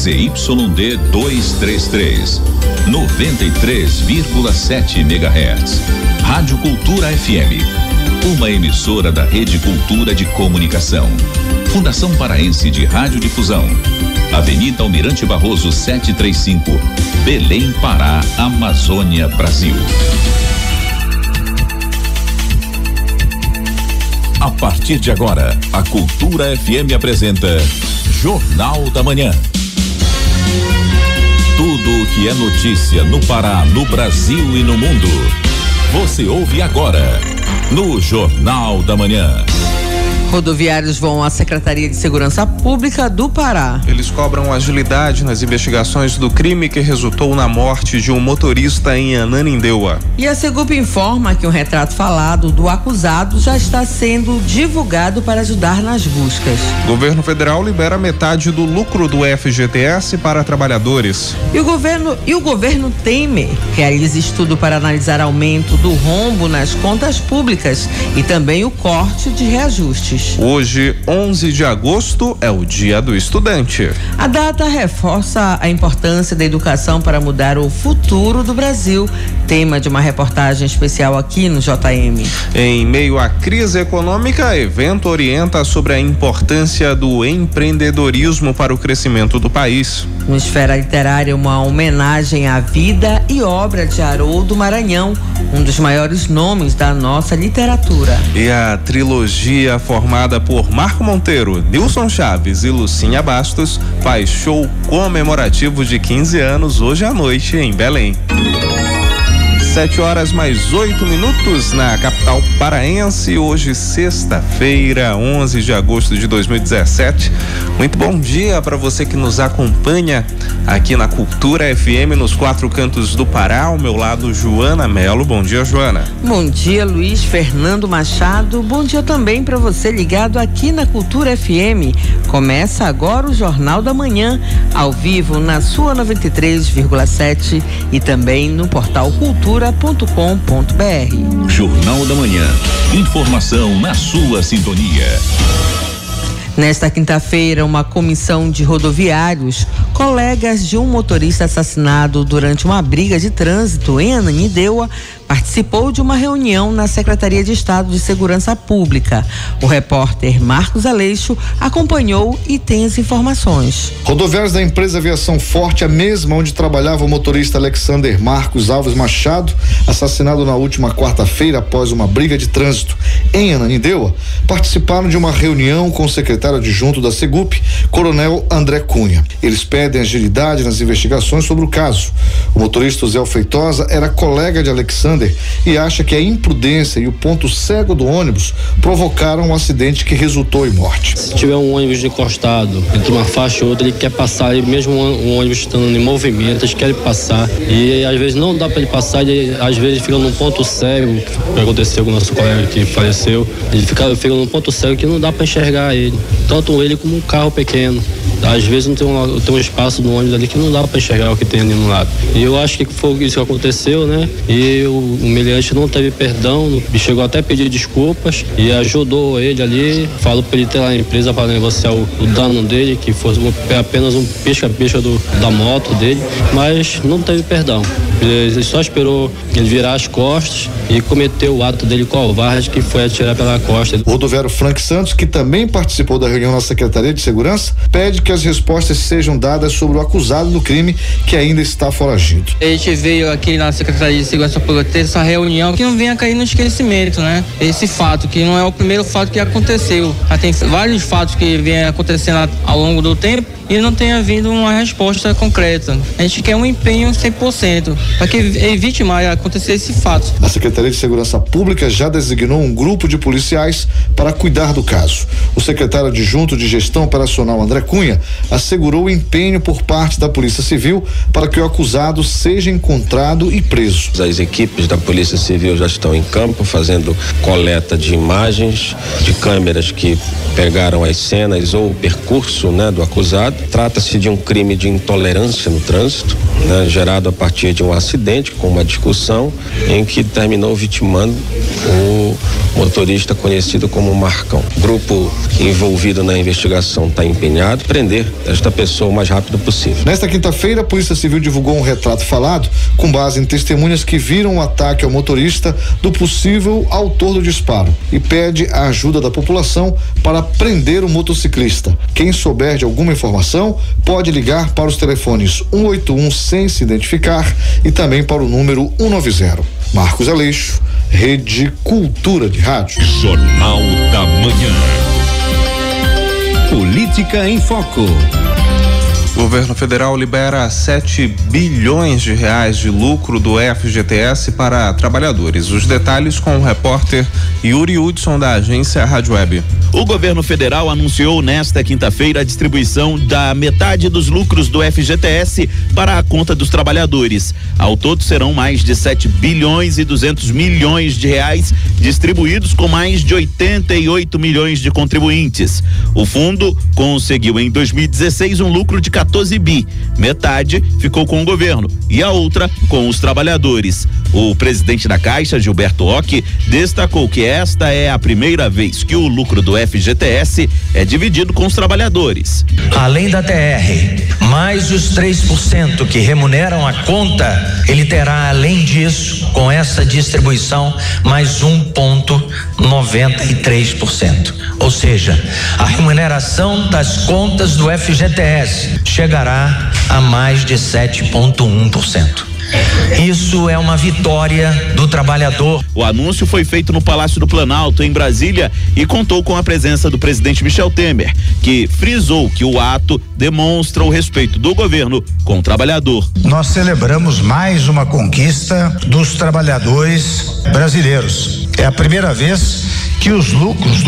ZYD 233, 93,7 MHz. Rádio Cultura FM, uma emissora da Rede Cultura de Comunicação. Fundação Paraense de Radiodifusão. Avenida Almirante Barroso 735, Belém, Pará, Amazônia, Brasil. A partir de agora, a Cultura FM apresenta Jornal da Manhã. Tudo o que é notícia no Pará, no Brasil e no mundo, você ouve agora no Jornal da Manhã. Rodoviários vão à Secretaria de Segurança Pública do Pará. Eles cobram agilidade nas investigações do crime que resultou na morte de um motorista em Ananindeua. E a Segup informa que um retrato falado do acusado já está sendo divulgado para ajudar nas buscas. O governo federal libera metade do lucro do FGTS para trabalhadores. E o governo Temer realiza estudo para analisar aumento do rombo nas contas públicas e também o corte de reajustes. Hoje, 11 de agosto, é o Dia do Estudante. A data reforça a importância da educação para mudar o futuro do Brasil. Tema de uma reportagem especial aqui no JM. Em meio à crise econômica, evento orienta sobre a importância do empreendedorismo para o crescimento do país. No Esfera Literária, uma homenagem à vida e obra de Haroldo Maranhão, um dos maiores nomes da nossa literatura. E a trilogia formada por Marco Monteiro, Nilson Chaves e Lucinha Bastos faz show comemorativo de 15 anos hoje à noite em Belém. 7h mais 8 na capital paraense, hoje sexta-feira, 11 de agosto de 2017. Muito bom dia para você que nos acompanha aqui na Cultura FM nos 4 cantos do Pará. Ao meu lado, Joana Melo. Bom dia, Joana. Bom dia, Luiz Fernando Machado. Bom dia também para você ligado aqui na Cultura FM. Começa agora o Jornal da Manhã, ao vivo na sua 93,7 e também no portal cultura.com.br. Jornal da Manhã. Informação na sua sintonia. Nesta quinta-feira, uma comissão de rodoviários, colegas de um motorista assassinado durante uma briga de trânsito em Ananindeua, participou de uma reunião na Secretaria de Estado de Segurança Pública. O repórter Marcos Aleixo acompanhou e tem as informações. Rodoviários da empresa Aviação Forte, a mesma onde trabalhava o motorista Alexander Marcos Alves Machado, assassinado na última quarta-feira após uma briga de trânsito em Ananindeua, participaram de uma reunião com o secretário adjunto da Segup, Coronel André Cunha. Eles pedem agilidade nas investigações sobre o caso. O motorista Zé Feitosa era colega de Alexander e acha que a imprudência e o ponto cego do ônibus provocaram um acidente que resultou em morte. Se tiver um ônibus encostado entre uma faixa e outra, ele quer passar, e mesmo um ônibus estando em movimento, eles querem passar e às vezes não dá para ele passar, e às vezes fica num ponto cego, que aconteceu com o nosso colega que faleceu, ele fica num ponto cego que não dá para enxergar ele, tanto ele como um carro pequeno. Às vezes não tem um espaço no ônibus ali que não dá para enxergar o que tem ali no lado. E eu acho que foi isso que aconteceu, né? E o humilhante não teve perdão, chegou até a pedir desculpas e ajudou ele ali, falou para ele ter lá a empresa para negociar o dano dele, que fosse apenas um pisca-pisca da moto dele, mas não teve perdão. Ele só esperou ele virar as costas e cometeu o ato dele covarde, que foi atirar pela costa. O rodoviário Frank Santos, que também participou da reunião na Secretaria de Segurança, pede que as respostas sejam dadas sobre o acusado do crime, que ainda está foragido. A gente veio aqui na Secretaria de Segurança Pública ter essa reunião que não venha cair no esquecimento, né? Esse fato, que não é o primeiro fato que aconteceu. Já tem vários fatos que vêm acontecendo ao longo do tempo e não tem havido uma resposta concreta. A gente quer um empenho 100% para que evite mais acontecer esse fato. A Secretaria de Segurança Pública já designou um grupo de policiais para cuidar do caso. O secretário adjunto de Gestão Operacional, André Cunha, assegurou o empenho por parte da Polícia Civil para que o acusado seja encontrado e preso. As equipes da Polícia Civil já estão em campo fazendo coleta de imagens de câmeras que pegaram as cenas ou o percurso, né, do acusado. Trata-se de um crime de intolerância no trânsito, né, gerado a partir de um acidente com uma discussão em que terminou vitimando motorista conhecido como Marcão. O grupo envolvido na investigação está empenhado em prender esta pessoa o mais rápido possível. Nesta quinta-feira, a Polícia Civil divulgou um retrato falado com base em testemunhas que viram o ataque ao motorista do possível autor do disparo e pede a ajuda da população para prender o motociclista. Quem souber de alguma informação pode ligar para os telefones 181 sem se identificar e também para o número 190. Marcos Aleixo, Rede Cultura de Rádio. Jornal da Manhã. Política em Foco. O governo federal libera 7 bilhões de reais de lucro do FGTS para trabalhadores. Os detalhes com o repórter Yuri Hudson, da agência Rádio Web. O governo federal anunciou nesta quinta-feira a distribuição da metade dos lucros do FGTS para a conta dos trabalhadores. Ao todo serão mais de 7 bilhões e 200 milhões de reais distribuídos com mais de 88 milhões de contribuintes. O fundo conseguiu em 2016 um lucro de 14 bi. Metade ficou com o governo e a outra com os trabalhadores. O presidente da Caixa, Gilberto Occhi, destacou que esta é a primeira vez que o lucro do FGTS é dividido com os trabalhadores. Além da TR, mais os 3% que remuneram a conta, ele terá, além disso, com essa distribuição, mais 1,93%. Ou seja, a remuneração das contas do FGTS chegará a mais de 7,1%. Isso é uma vitória do trabalhador. O anúncio foi feito no Palácio do Planalto, em Brasília, e contou com a presença do presidente Michel Temer, que frisou que o ato demonstra o respeito do governo com o trabalhador. Nós celebramos mais uma conquista dos trabalhadores brasileiros. É a primeira vez que os lucros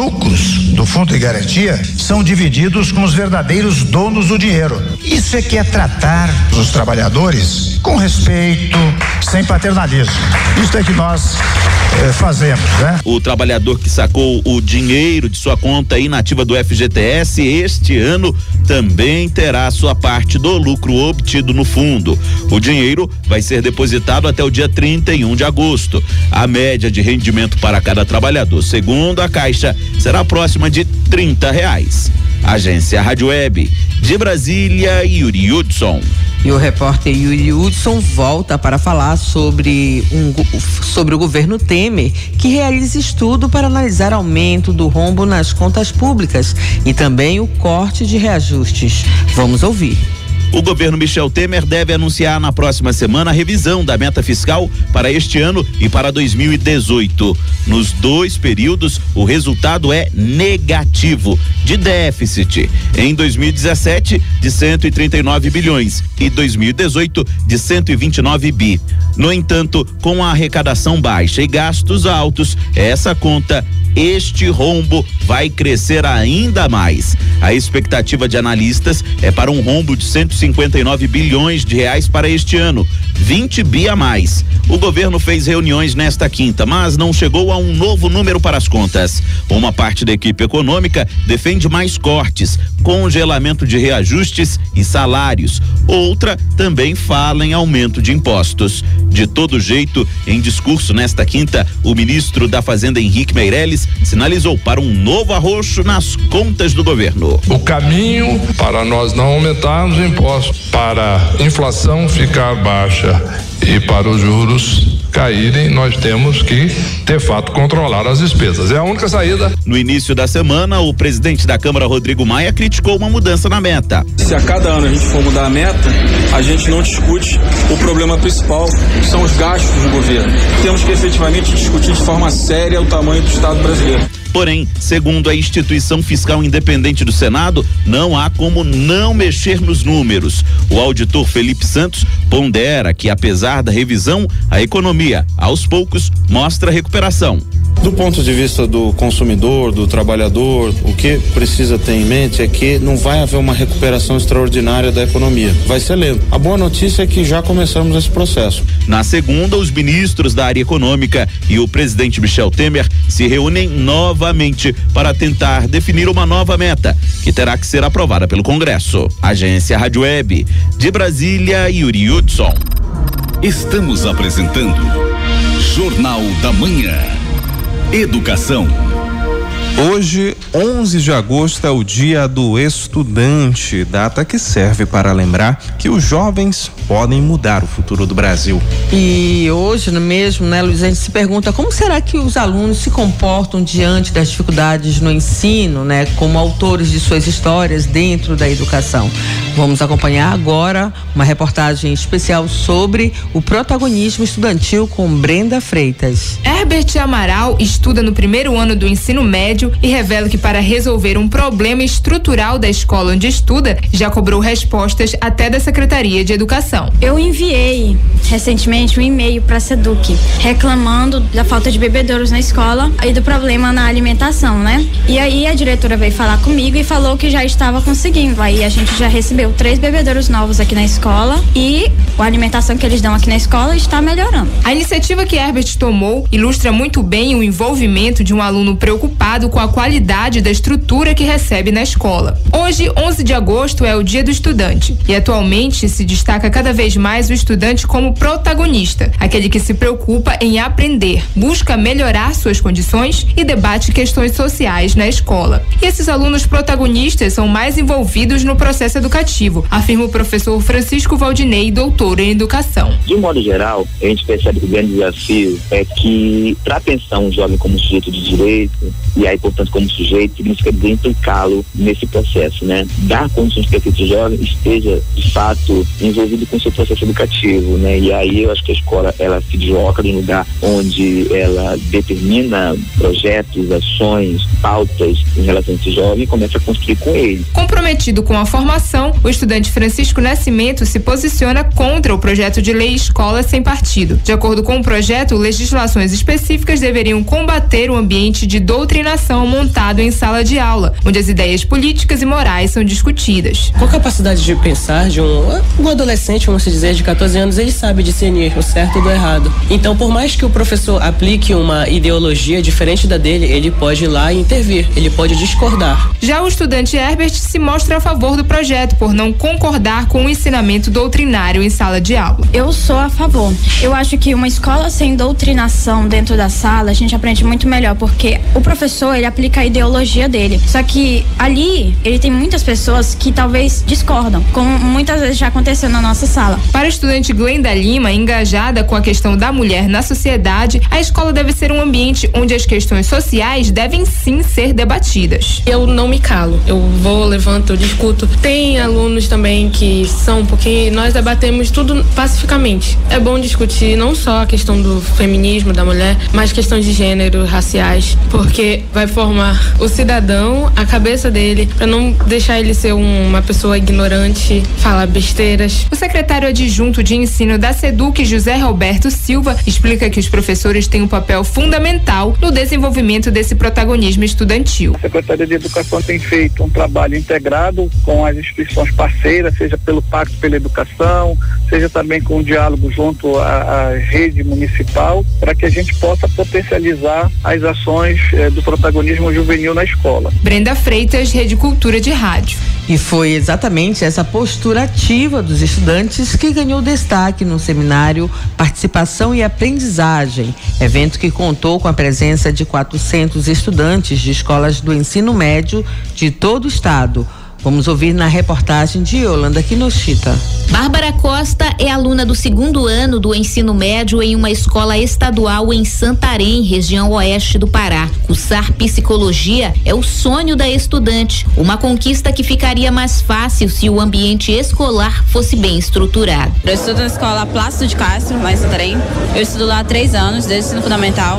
do Fundo de Garantia são divididos com os verdadeiros donos do dinheiro. Isso é que é tratar os trabalhadores com respeito, sem paternalismo. Isso é que nós fazemos, né? O trabalhador que sacou o dinheiro de sua conta inativa do FGTS este ano também terá sua parte do lucro obtido no fundo. O dinheiro vai ser depositado até o dia 31 de agosto. A média de rendimento para cada trabalhador, segundo a Caixa, será próxima de R$30. Agência Rádio Web, de Brasília, Yuri Hudson. E o repórter Yuri Hudson volta para falar sobre o governo Temer, que realiza estudo para analisar aumento do rombo nas contas públicas e também o corte de reajustes. Vamos ouvir. O governo Michel Temer deve anunciar na próxima semana a revisão da meta fiscal para este ano e para 2018. Nos dois períodos, o resultado é negativo, de déficit. Em 2017, de 139 bilhões e 2018, de 129 bi. No entanto, com a arrecadação baixa e gastos altos, essa conta, este rombo vai crescer ainda mais. A expectativa de analistas é para um rombo de 159 bilhões de reais para este ano, 20 bi a mais. O governo fez reuniões nesta quinta, mas não chegou a um novo número para as contas. Uma parte da equipe econômica defende mais cortes, congelamento de reajustes e salários. Outra também fala em aumento de impostos. De todo jeito, em discurso nesta quinta, o ministro da Fazenda, Henrique Meirelles, sinalizou para um novo arroxo nas contas do governo. O caminho para nós não aumentarmos impostos, para a inflação ficar baixa e para os juros caírem, nós temos que, de fato, controlar as despesas. É a única saída. No início da semana, o presidente da Câmara, Rodrigo Maia, criticou uma mudança na meta. Se a cada ano a gente for mudar a meta, a gente não discute o problema principal, que são os gastos do governo. Temos que efetivamente discutir de forma séria o tamanho do Estado brasileiro. Porém, segundo a instituição fiscal independente do Senado, não há como não mexer nos números. O auditor Felipe Santos pondera que, apesar da revisão, a economia, aos poucos, mostra recuperação. Do ponto de vista do consumidor, do trabalhador, o que precisa ter em mente é que não vai haver uma recuperação extraordinária da economia. Vai ser lento. A boa notícia é que já começamos esse processo. Na segunda, os ministros da área econômica e o presidente Michel Temer se reúnem novamente para tentar definir uma nova meta, que terá que ser aprovada pelo Congresso. Agência Rádio Web, de Brasília, Yuri Hudson. Estamos apresentando Jornal da Manhã. Educação. Hoje, 11 de agosto, é o Dia do Estudante, data que serve para lembrar que os jovens podem mudar o futuro do Brasil. E hoje mesmo, né, Luiz, a gente se pergunta como será que os alunos se comportam diante das dificuldades no ensino, né, como autores de suas histórias dentro da educação. Vamos acompanhar agora uma reportagem especial sobre o protagonismo estudantil com Brenda Freitas. Herbert Amaral estuda no primeiro ano do ensino médio e revela que para resolver um problema estrutural da escola onde estuda, já cobrou respostas até da Secretaria de Educação. Eu enviei recentemente um e-mail para a SEDUC reclamando da falta de bebedouros na escola e do problema na alimentação, né? E aí a diretora veio falar comigo e falou que já estava conseguindo. Aí a gente já recebeu 3 bebedouros novos aqui na escola e a alimentação que eles dão aqui na escola está melhorando. A iniciativa que Herbert tomou ilustra muito bem o envolvimento de um aluno preocupado com a qualidade da estrutura que recebe na escola. Hoje, 11 de agosto, é o Dia do Estudante e atualmente se destaca cada vez mais o estudante como protagonista, aquele que se preocupa em aprender, busca melhorar suas condições e debate questões sociais na escola. E esses alunos protagonistas são mais envolvidos no processo educativo, afirma o professor Francisco Valdinei, doutor em educação. De modo geral, a gente percebe que o grande desafio é que, para pensar um jovem como sujeito de direito, e aí, portanto, como sujeito, significa implicá-lo nesse processo, né? Dar condições para que esse jovem esteja, de fato, envolvido com o seu processo educativo, né? E aí eu acho que a escola, ela se desloca de um lugar onde ela determina projetos, ações, pautas em relação a esse jovem e começa a construir com ele. Comprometido com a formação, o estudante Francisco Nascimento se posiciona contra o projeto de lei Escola Sem Partido. De acordo com o projeto, legislações específicas deveriam combater o ambiente de doutrinação montado em sala de aula, onde as ideias políticas e morais são discutidas. Com a capacidade de pensar de um adolescente, vamos dizer, de 14 anos, ele sabe discernir o certo do errado. Então, por mais que o professor aplique uma ideologia diferente da dele, ele pode ir lá e intervir, ele pode discordar. Já o estudante Herbert se mostra a favor do projeto por não concordar com o ensinamento doutrinário em sala de aula. Eu sou a favor. Eu acho que uma escola sem doutrinação dentro da sala, a gente aprende muito melhor, porque o professor, ele aplica a ideologia dele. Só que ali, ele tem muitas pessoas que talvez discordam, como muitas vezes já aconteceu na nossa sala. Para a estudante Glenda Lima, engajada com a questão da mulher na sociedade, a escola deve ser um ambiente onde as questões sociais devem sim ser debatidas. Eu não me calo, eu vou, levanto, eu discuto. Tem alunos também que são um pouquinho, nós debatemos tudo pacificamente. É bom discutir não só a questão do feminismo da mulher, mas questões de gênero, raciais, porque vai formar o cidadão, a cabeça dele, para não deixar ele ser uma pessoa ignorante, falar besteiras. O secretário adjunto de ensino da SEDUC, José Roberto Silva, explica que os professores têm um papel fundamental no desenvolvimento desse protagonismo estudantil. A Secretaria de Educação tem feito um trabalho integrado com as instituições parceiras, seja pelo Pacto pela Educação, seja também com o diálogo junto à rede municipal, para que a gente possa potencializar as ações do protagonismo juvenil na escola. Brenda Freitas, Rede Cultura de Rádio. E foi exatamente essa postura ativa dos estudantes que ganhou destaque no seminário Participação e Aprendizagem, evento que contou com a presença de 400 estudantes de escolas do ensino médio de todo o estado. Vamos ouvir na reportagem de Yolanda Kinoshita. Bárbara Costa é aluna do 2º ano do ensino médio em uma escola estadual em Santarém, região oeste do Pará. Cursar psicologia é o sonho da estudante, uma conquista que ficaria mais fácil se o ambiente escolar fosse bem estruturado. Eu estudo na escola Plácido de Castro, lá em Santarém. Eu estudo lá há 3 anos, desde o ensino fundamental,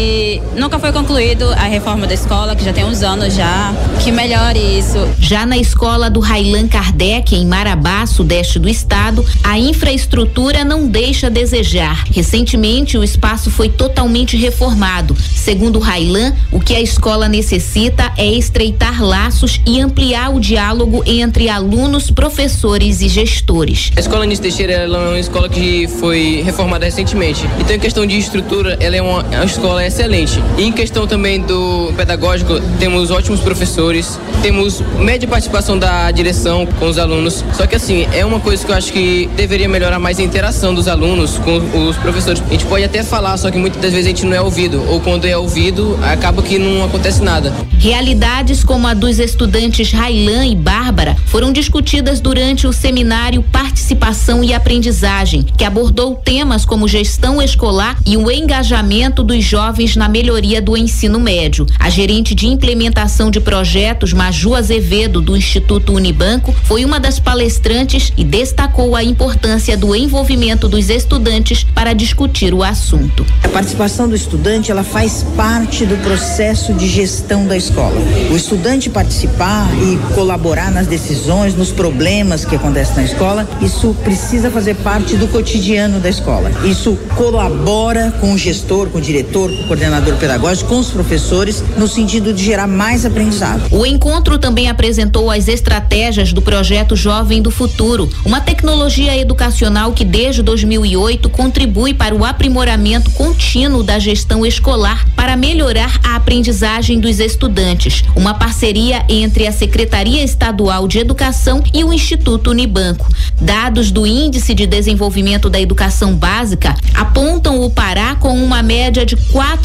e nunca foi concluído a reforma da escola, que já tem uns anos já, que melhore isso. Já na escola do Railan Kardec, em Marabá, sudeste do estado, a infraestrutura não deixa a desejar. Recentemente, o espaço foi totalmente reformado. Segundo o Railan, o que a escola necessita é estreitar laços e ampliar o diálogo entre alunos, professores e gestores. A escola Anísio Teixeira é uma escola que foi reformada recentemente. Então, em questão de estrutura, ela é uma escola excelente. E em questão também do pedagógico, temos ótimos professores, temos média participação da direção com os alunos. Só que assim, é uma coisa coisa que eu acho que deveria melhorar mais a interação dos alunos com os professores. A gente pode até falar, só que muitas das vezes a gente não é ouvido, ou quando é ouvido, acaba que não acontece nada. Realidades como a dos estudantes Railan e Bárbara foram discutidas durante o seminário Participação e Aprendizagem, que abordou temas como gestão escolar e o engajamento dos jovens na melhoria do ensino médio. A gerente de implementação de projetos, Maju Azevedo, do Instituto Unibanco, foi uma das palestrantes e destacou a importância do envolvimento dos estudantes para discutir o assunto. A participação do estudante, ela faz parte do processo de gestão da escola. O estudante participar e colaborar nas decisões, nos problemas que acontecem na escola, isso precisa fazer parte do cotidiano da escola. Isso colabora com o gestor, com o diretor, com o coordenador pedagógico, com os professores, no sentido de gerar mais aprendizado. O encontro também apresentou as estratégias do projeto Jovem do Futuro, uma tecnologia educacional que desde 2008 contribui para o aprimoramento contínuo da gestão escolar para melhorar a aprendizagem dos estudantes. Uma parceria entre a Secretaria Estadual de Educação e o Instituto Unibanco. Dados do Índice de Desenvolvimento da Educação Básica apontam o Pará com uma média de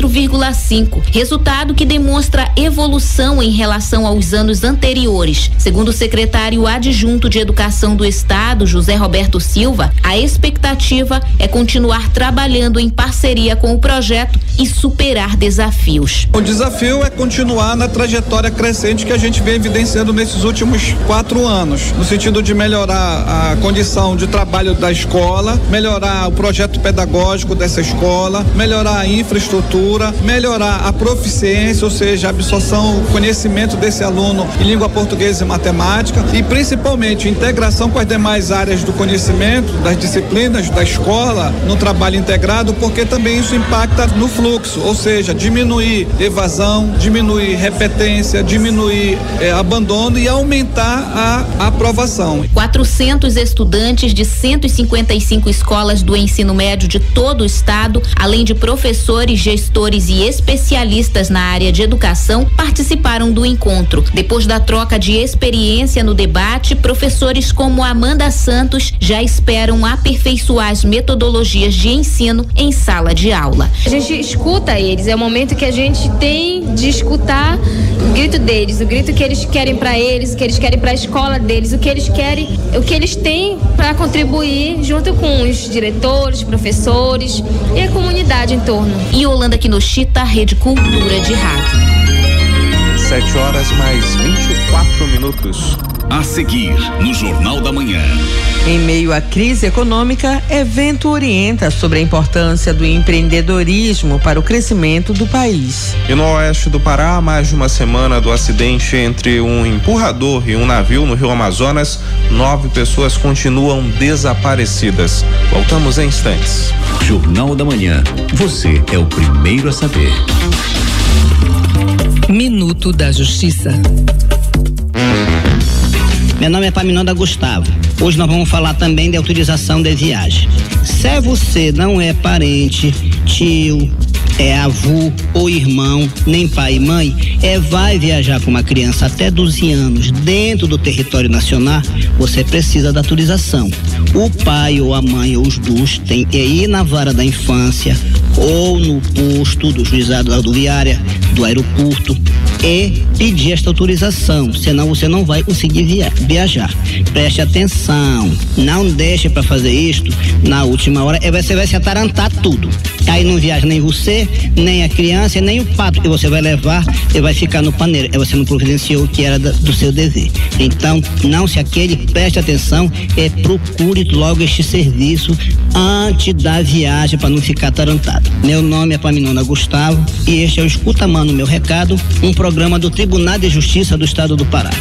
4,5, resultado que demonstra evolução em relação aos anos anteriores. Segundo o secretário adjunto de Educação do Estado, José Roberto Silva, a expectativa é continuar trabalhando em parceria com o projeto e superar desafios. O desafio é continuar na trajetória crescente que a gente vem evidenciando nesses últimos 4 anos, no sentido de melhorar a condição de trabalho da escola, melhorar o projeto pedagógico dessa escola, melhorar a infraestrutura, melhorar a proficiência, ou seja, a absorção, o conhecimento desse aluno em língua portuguesa e matemática e principalmente integração com as demais áreas do conhecimento, das disciplinas da escola, no trabalho integrado, porque também isso impacta no fluxo, ou seja, diminuir evasão, diminuir repetência, diminuir abandono e aumentar a aprovação. 400 estudantes de 155 escolas do ensino médio de todo o estado, além de professores, gestores e especialistas na área de educação, participaram do encontro. Depois da troca de experiência no debate, professores como Amanda Santos já esperam aperfeiçoar as metodologias de ensino em sala de aula. A gente escuta eles, é o momento que a gente tem de escutar o grito deles, o grito que eles querem para eles, o que eles querem para a escola deles, o que eles querem, o que eles têm para contribuir junto com os diretores, professores e a comunidade em torno. E Yolanda Kinoshita, Rede Cultura de Rádio. 7 horas mais 24 minutos. A seguir, no Jornal da Manhã. Em meio à crise econômica, evento orienta sobre a importância do empreendedorismo para o crescimento do país. E no oeste do Pará, mais de uma semana do acidente entre um empurrador e um navio no Rio Amazonas, 9 pessoas continuam desaparecidas. Voltamos em instantes. Jornal da Manhã. Você é o primeiro a saber. Minuto da Justiça. Meu nome é Paminonda Gustavo. Hoje nós vamos falar também de autorização de viagem. Se você não é parente, tio, avô ou irmão, nem pai e mãe, vai viajar com uma criança até 12 anos dentro do território nacional, você precisa da autorização. O pai ou a mãe ou os dois tem que ir na vara da infância ou no posto do juizado rodoviária do aeroporto e pedir esta autorização, senão você não vai conseguir viajar. Preste atenção, não deixe para fazer isto na última hora, você vai se atarantar tudo. Aí não viaja nem você, nem a criança, nem o pato que você vai levar e vai ficar no paneiro. Você não providenciou o que era do seu dever. Então, não se aquele, preste atenção e procure logo este serviço antes da viagem para não ficar atarantado. Meu nome é Paminonda Gustavo e este é o Escuta Mano, meu recado, um programa do Tribunal de Justiça do Estado do Pará.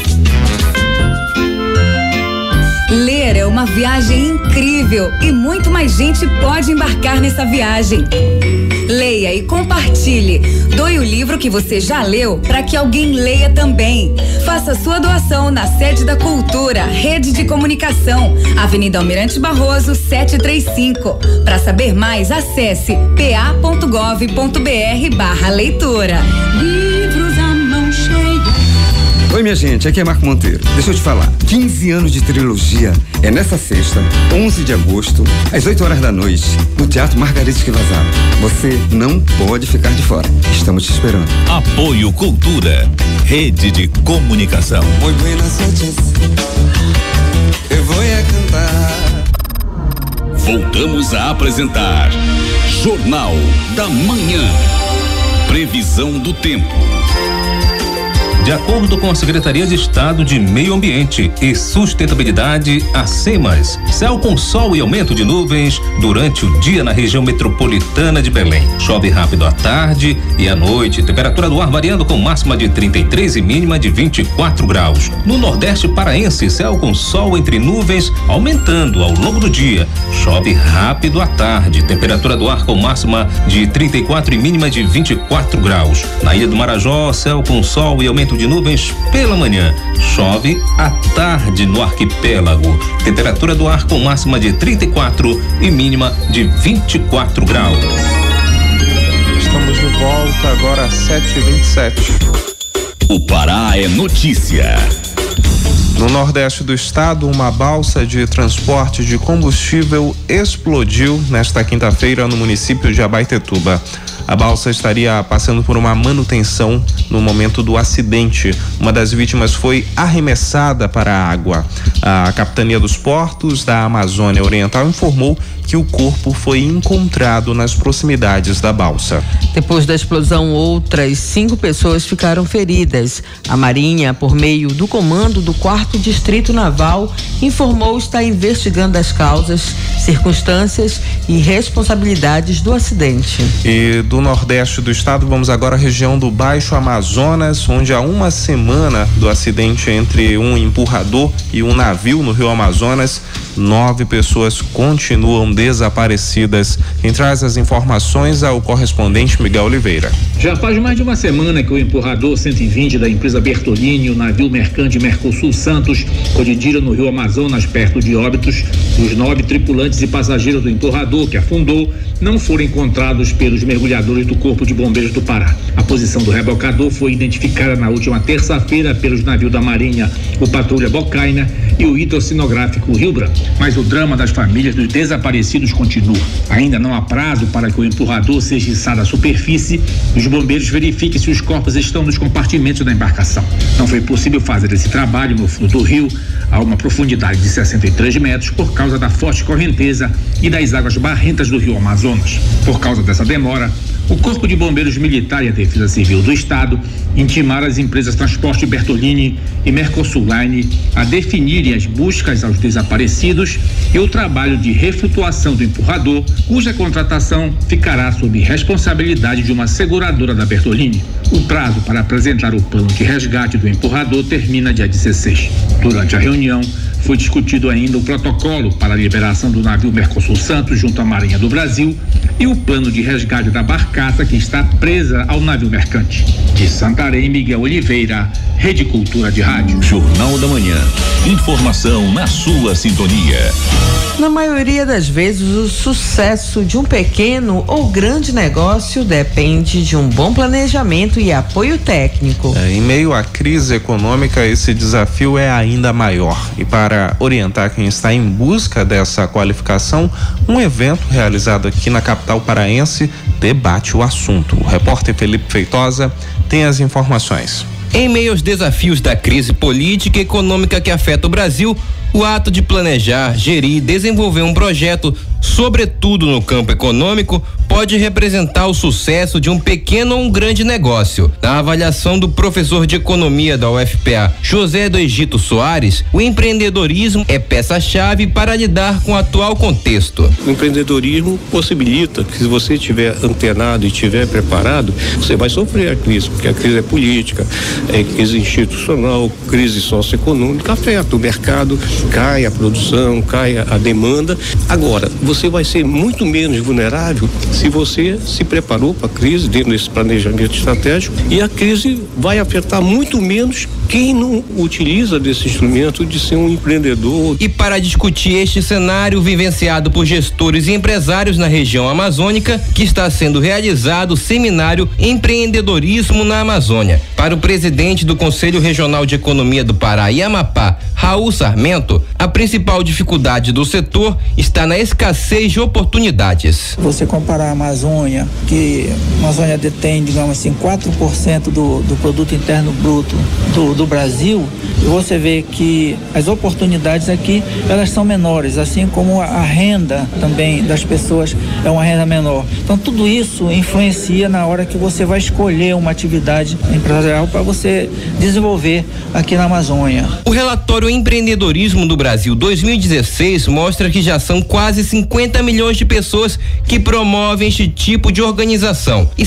Ler é uma viagem incrível e muito mais gente pode embarcar nessa viagem. Leia e compartilhe. Doe o livro que você já leu para que alguém leia também. Faça sua doação na sede da Cultura, Rede de Comunicação, Avenida Almirante Barroso, 735. Para saber mais, acesse pa.gov.br/leitura. Livros à mão cheia. Oi, minha gente, aqui é Marco Monteiro. Deixa eu te falar, 15 anos de trilogia é nessa sexta, 11 de agosto, às 8 horas da noite, no Teatro Margarida Esquivazado. Você não pode ficar de fora. Estamos te esperando. Apoio Cultura, rede de comunicação. Muy buenas noches. Eu vou cantar. Voltamos a apresentar Jornal da Manhã. Previsão do tempo. De acordo com a Secretaria de Estado de Meio Ambiente e Sustentabilidade, a SEMAS, céu com sol e aumento de nuvens durante o dia na região metropolitana de Belém. Chove rápido à tarde e à noite, temperatura do ar variando com máxima de 33 e mínima de 24 graus. No Nordeste paraense, céu com sol entre nuvens aumentando ao longo do dia. Chove rápido à tarde, temperatura do ar com máxima de 34 e mínima de 24 graus. Na Ilha do Marajó, céu com sol e aumento de nuvens pela manhã. Chove à tarde no arquipélago. Temperatura do ar com máxima de 34 e mínima de 24 graus. Estamos de volta agora às 7h27. O Pará é notícia. No Nordeste do estado, uma balsa de transporte de combustível explodiu nesta quinta-feira no município de Abaetetuba. A balsa estaria passando por uma manutenção no momento do acidente. Uma das vítimas foi arremessada para a água. A Capitania dos Portos da Amazônia Oriental informou que o corpo foi encontrado nas proximidades da balsa. Depois da explosão, outras 5 pessoas ficaram feridas. A Marinha, por meio do comando do 4º Distrito Naval, informou estar investigando as causas, circunstâncias e responsabilidades do acidente. E do Nordeste do estado, vamos agora à região do Baixo Amazonas, onde há uma semana do acidente entre um empurrador e um navio no Rio Amazonas, 9 pessoas continuam desaparecidas. Quem traz as informações é o correspondente Miguel Oliveira. Já faz mais de uma semana que o empurrador 120 da empresa Bertolini, o navio mercante Mercosul Santos, colidiram no Rio Amazonas, perto de Óbidos. Os 9 tripulantes e passageiros do empurrador, que afundou, não foram encontrados pelos mergulhadores do Corpo de Bombeiros do Pará. A posição do rebocador foi identificada na última terça-feira pelos navios da Marinha, o Patrulha Bocaina e o hidrocinográfico Rio Branco. Mas o drama das famílias dos desaparecidos continua. Ainda não há prazo para que o empurrador seja içado à superfície e os bombeiros verifiquem se os corpos estão nos compartimentos da embarcação. Não foi possível fazer esse trabalho no fundo do rio, a uma profundidade de 63 metros, por causa da forte correnteza e das águas barrentas do Rio Amazonas. Por causa dessa demora, o Corpo de Bombeiros Militar e a Defesa Civil do Estado intimaram as empresas Transporte Bertolini e Mercosul Line a definirem as buscas aos desaparecidos e o trabalho de reflutuação do empurrador, cuja contratação ficará sob responsabilidade de uma seguradora da Bertolini. O prazo para apresentar o plano de resgate do empurrador termina dia 16. Durante a reunião, foi discutido ainda o protocolo para a liberação do navio Mercosul Santos junto à Marinha do Brasil e o plano de resgate da barcaça que está presa ao navio mercante. De Santarém, Miguel Oliveira, Rede Cultura de Rádio. Jornal da Manhã. Informação na sua sintonia. Na maioria das vezes, o sucesso de um pequeno ou grande negócio depende de um bom planejamento e apoio técnico. Em meio à crise econômica, esse desafio é ainda maior. E para orientar quem está em busca dessa qualificação, um evento realizado aqui na capital paraense debate o assunto. O repórter Felipe Feitosa tem as informações. Em meio aos desafios da crise política e econômica que afeta o Brasil, o ato de planejar, gerir e desenvolver um projeto, sobretudo no campo econômico, pode representar o sucesso de um pequeno ou um grande negócio. Na avaliação do professor de economia da UFPA, José do Egito Soares, o empreendedorismo é peça-chave para lidar com o atual contexto. O empreendedorismo possibilita que, se você estiver antenado e estiver preparado, você vai sofrer a crise, porque a crise é política, é crise institucional, crise socioeconômica, afeta o mercado, cai a produção, cai a demanda. Agora, você vai ser muito menos vulnerável se você se preparou para a crise dentro desse planejamento estratégico, e a crise vai afetar muito menos quem não utiliza desse instrumento de ser um empreendedor? E para discutir este cenário vivenciado por gestores e empresários na região amazônica, que está sendo realizado o seminário Empreendedorismo na Amazônia. Para o presidente do Conselho Regional de Economia do Pará e Amapá, Raul Sarmento, a principal dificuldade do setor está na escassez de oportunidades. Você comparar a Amazônia, que a Amazônia detém, digamos assim, 4% do produto interno bruto do Brasil, e você vê que as oportunidades aqui, elas são menores, assim como a renda também das pessoas é uma renda menor. Então tudo isso influencia na hora que você vai escolher uma atividade empresarial para você desenvolver aqui na Amazônia. O relatório Empreendedorismo do Brasil 2016 mostra que já são quase 50 milhões de pessoas que promovem este tipo de organização e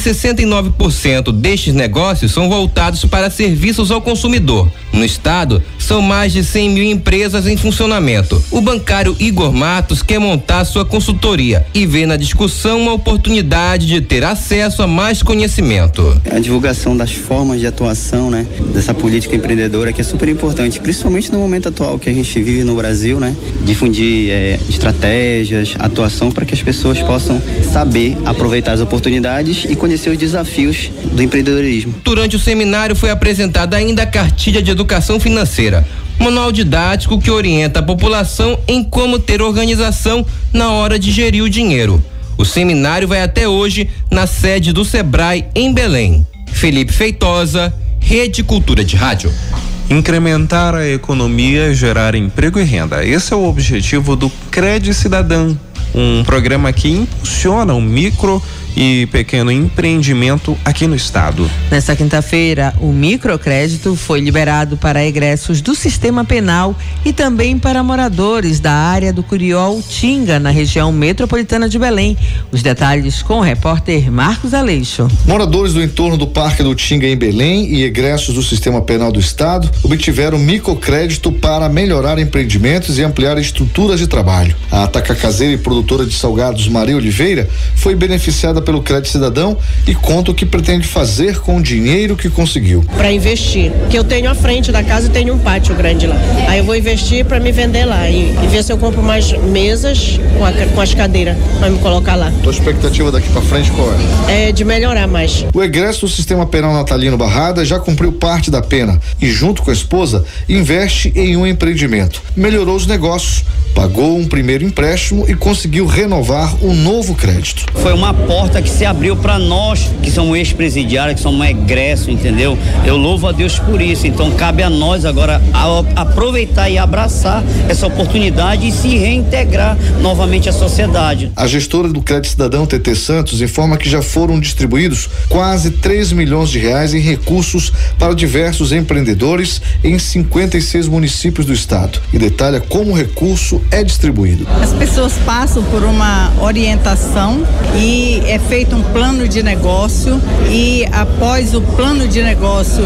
69% destes negócios são voltados para serviços ao consumidor. No estado, são mais de 100 mil empresas em funcionamento. O bancário Igor Matos quer montar sua consultoria e vê na discussão uma oportunidade de ter acesso a mais conhecimento. A divulgação das formas de atuação, né, dessa política empreendedora que é super importante, principalmente no momento atual que a gente vive no Brasil, né, difundir estratégias, atuação para que as pessoas possam saber aproveitar as oportunidades e conhecer os desafios do empreendedorismo. Durante o seminário foi apresentada ainda a cartilha de educação financeira, manual didático que orienta a população em como ter organização na hora de gerir o dinheiro. O seminário vai até hoje na sede do Sebrae em Belém. Felipe Feitosa, Rede Cultura de Rádio. Incrementar a economia, gerar emprego e renda. Esse é o objetivo do Crédito Cidadão, um programa que impulsiona o micro e pequeno empreendimento aqui no estado. Nesta quinta-feira, o microcrédito foi liberado para egressos do sistema penal e também para moradores da área do Curió Tinga, na região metropolitana de Belém. Os detalhes com o repórter Marcos Aleixo. Moradores do entorno do Parque do Tinga em Belém e egressos do sistema penal do estado obtiveram microcrédito para melhorar empreendimentos e ampliar estruturas de trabalho. A tacacazeira e produtora de salgados Maria Oliveira foi beneficiada pelo Crédito Cidadão e conta o que pretende fazer com o dinheiro que conseguiu. Para investir, que eu tenho à frente da casa e tenho um pátio grande lá. Aí eu vou investir para me vender lá e ver se eu compro mais mesas com as cadeiras para me colocar lá. Tua expectativa daqui para frente qual é? É de melhorar mais. O egresso do sistema penal Natalino Barrada já cumpriu parte da pena e, junto com a esposa, investe em um empreendimento. Melhorou os negócios, pagou um primeiro empréstimo e conseguiu renovar um novo crédito. Foi uma porta que se abriu para nós, que somos ex-presidiários, que somos egresso, entendeu? Eu louvo a Deus por isso. Então cabe a nós agora aproveitar e abraçar essa oportunidade e se reintegrar novamente à sociedade. A gestora do Crédito Cidadão, TT Santos, informa que já foram distribuídos quase 3 milhões de reais em recursos para diversos empreendedores em 56 municípios do estado e detalha como o recurso é distribuído. As pessoas passam por uma orientação e é feito um plano de negócio e após o plano de negócio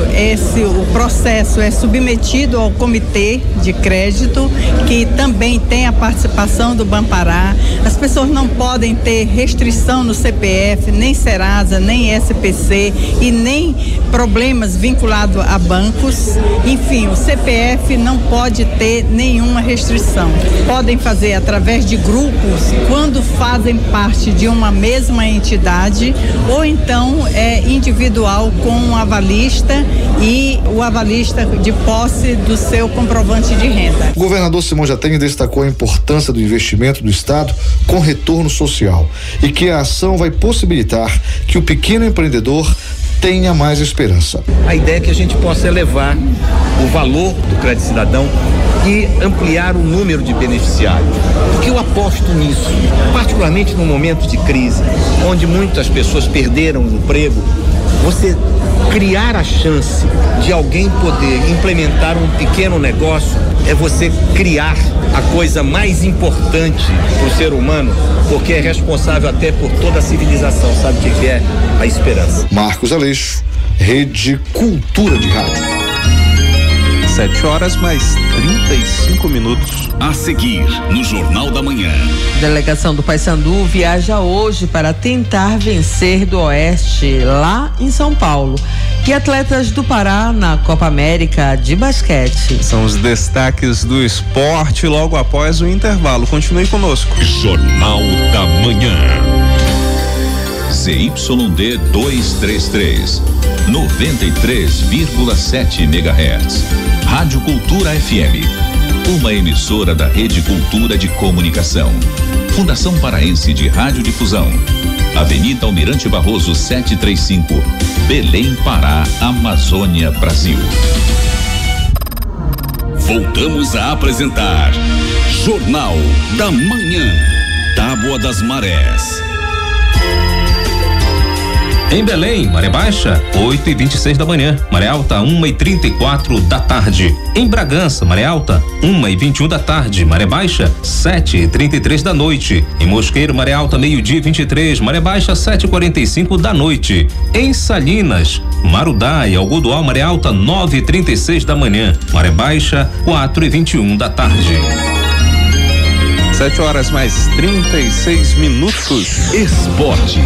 o processo é submetido ao comitê de crédito que também tem a participação do Banpará. As pessoas não podem ter restrição no CPF, nem Serasa, nem SPC e nem problemas vinculados a bancos. Enfim, o CPF não pode ter nenhuma restrição. Podem fazer através de grupos quando fazem parte de uma mesma entidade ou então individual com um avalista e o avalista de posse do seu comprovante de renda. O governador Simão Jatene destacou a importância do investimento do estado com retorno social e que a ação vai possibilitar que o pequeno empreendedor tenha mais esperança. A ideia é que a gente possa elevar o valor do Crédito Cidadão e ampliar o número de beneficiários. Porque eu aposto nisso, particularmente num momento de crise, onde muitas pessoas perderam o emprego, você criar a chance de alguém poder implementar um pequeno negócio é você criar a coisa mais importante para o ser humano, porque é responsável até por toda a civilização. Sabe o que é? A esperança. Marcos Aleixo, Rede Cultura de Rádio. 7 horas mais 35 minutos. A seguir, no Jornal da Manhã. Delegação do Paysandu viaja hoje para tentar vencer do Oeste lá em São Paulo. E atletas do Pará na Copa América de basquete. São os destaques do esporte logo após o intervalo. Continue conosco. Jornal da Manhã. ZYD 233, 93,7 MHz. Rádio Cultura FM. Uma emissora da Rede Cultura de Comunicação. Fundação Paraense de Radiodifusão. Avenida Almirante Barroso 735, Belém, Pará, Amazônia, Brasil. Voltamos a apresentar Jornal da Manhã. Tábua das Marés. Em Belém, maré baixa, 8h26 da manhã. Maré alta, 1h34 da tarde. Em Bragança, maré alta, 1h21 da tarde. Maré baixa, 7h33 da noite. Em Mosqueiro, maré alta, 12h23. Maré baixa, 7h45 da noite. Em Salinas, Marudá e Algodoal, maré alta, 9h36 da manhã. Maré baixa, 4h21 da tarde. 7 horas mais 36 minutos. Esporte.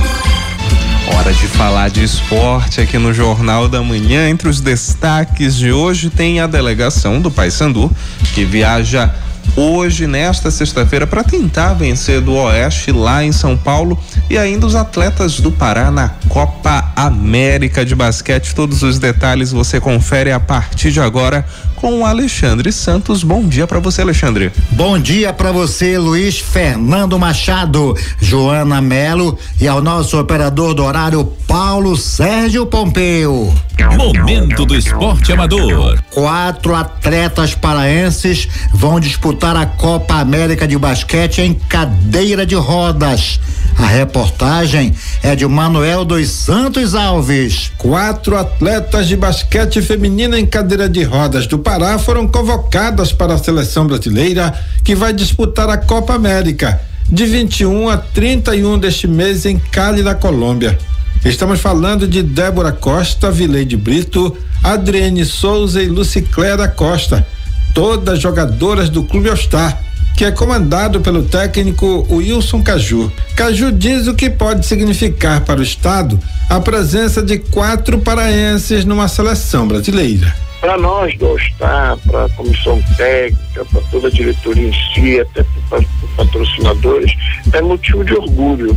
Hora de falar de esporte aqui no Jornal da Manhã. Entre os destaques de hoje tem a delegação do Paysandu, que viaja hoje, nesta sexta-feira, para tentar vencer do Oeste lá em São Paulo, e ainda os atletas do Pará na Copa América de basquete. Todos os detalhes você confere a partir de agora com o Alexandre Santos. Bom dia para você, Alexandre. Bom dia para você, Luiz Fernando Machado, Joana Melo e ao nosso operador do horário, Paulo Sérgio Pompeu. Momento do esporte amador. 4 atletas paraenses vão disputar a Copa América de basquete em cadeira de rodas. A reportagem é de Manuel dos Santos Alves. 4 atletas de basquete feminino em cadeira de rodas do Pará foram convocadas para a seleção brasileira, que vai disputar a Copa América de 21 a 31 deste mês em Cali, na Colômbia. Estamos falando de Débora Costa, Vileide Brito, Adriene Souza e Lucicléria Costa, todas jogadoras do Clube All Star, que é comandado pelo técnico Wilson Caju. Caju diz o que pode significar para o estado a presença de 4 paraenses numa seleção brasileira. Para nós do All Star, para a comissão técnica, para toda a diretoria em si, até para os patrocinadores, é motivo de orgulho,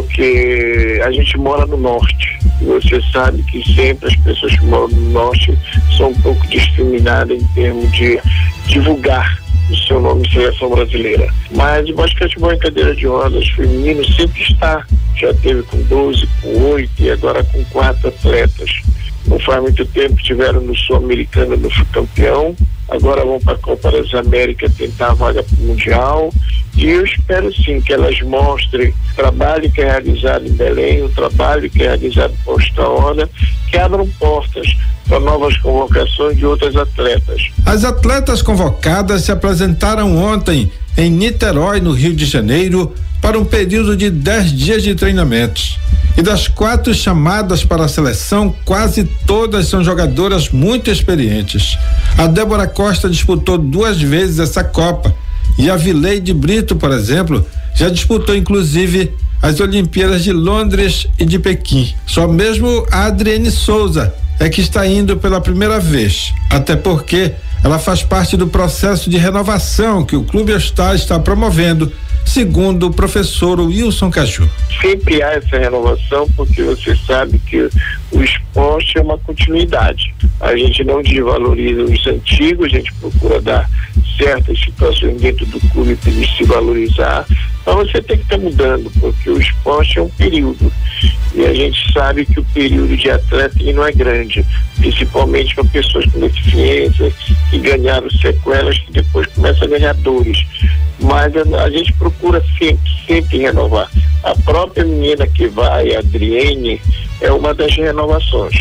porque a gente mora no norte. E você sabe que sempre as pessoas que moram no norte são um pouco discriminadas em termos de divulgar o seu nome em seleção brasileira. Mas o basquetebol em cadeira de rodas feminino sempre está. Já teve com 12, com 8 e agora com 4 atletas. Não faz muito tempo estiveram no Sul-Americano, no campeão, agora vão para a Copa das Américas tentar a vaga para o Mundial, e eu espero sim que elas mostrem o trabalho que é realizado em Belém, o trabalho que é realizado por esta hora, que abram portas para novas convocações de outras atletas. As atletas convocadas se apresentaram ontem em Niterói, no Rio de Janeiro, para um período de 10 dias de treinamentos. E das 4 chamadas para a seleção, quase todas são jogadoras muito experientes. A Débora Costa disputou 2 vezes essa Copa, e a Vileide Brito, por exemplo, já disputou inclusive as Olimpíadas de Londres e de Pequim. Só mesmo a Adriene Souza é que está indo pela primeira vez, até porque ela faz parte do processo de renovação que o Clube All Star está promovendo, segundo o professor Wilson Caju. Sempre há essa renovação, porque você sabe que o esporte é uma continuidade. A gente não desvaloriza os antigos, a gente procura dar certas situações dentro do clube para ele se valorizar, mas você tem que estar mudando, porque o esporte é um período, e a gente sabe que o período de atleta não é grande, principalmente para pessoas com deficiência, que ganharam sequelas, que depois começam a ganhar dores. Mas a gente procura sempre renovar. A própria menina que vai, a Adriene, é uma das renovações.